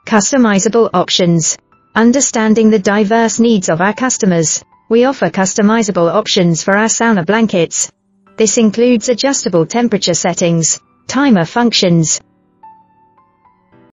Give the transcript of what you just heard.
Customizable options. Understanding the diverse needs of our customers, we offer customizable options for our sauna blankets. This includes adjustable temperature settings, timer functions,